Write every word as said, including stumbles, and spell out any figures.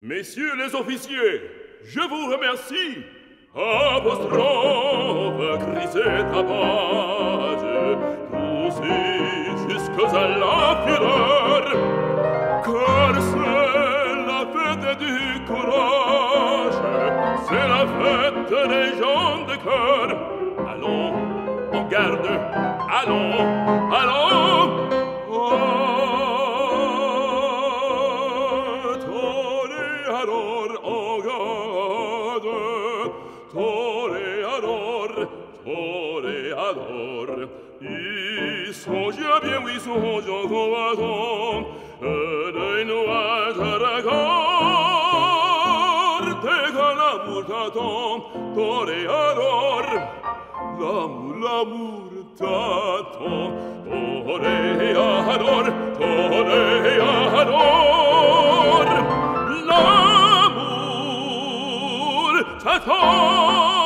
Messieurs les officiers, je vous remercie. Apostrophe, crisée tapage, poussez jusqu'à la fureur, car c'est la fête du courage, c'est la fête des gens de cœur. Allons, en garde, allons, allons. Songe bien, oui, songe en combattant, des nuages de regard, dès que l'amour t'attend, toréador, l'amour, l'amour t'attend, toréador, toréador, l'amour t'attend.